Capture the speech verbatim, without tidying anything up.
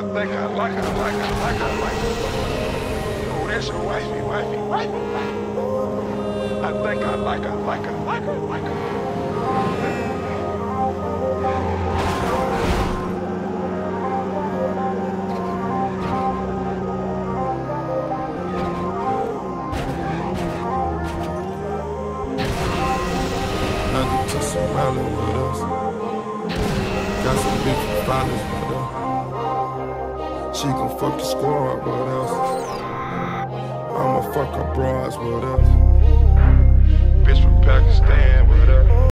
I think I like her, like her, like her, like her. Oh, that's your wifey, wifey, wifey, wifey. I think I like her, like her, like her, like her. Nothing to surround it with us. Got some bitch finals with us. She gon' fuck the squad with us. I'ma fuck her bras with us. Bitch from Pakistan with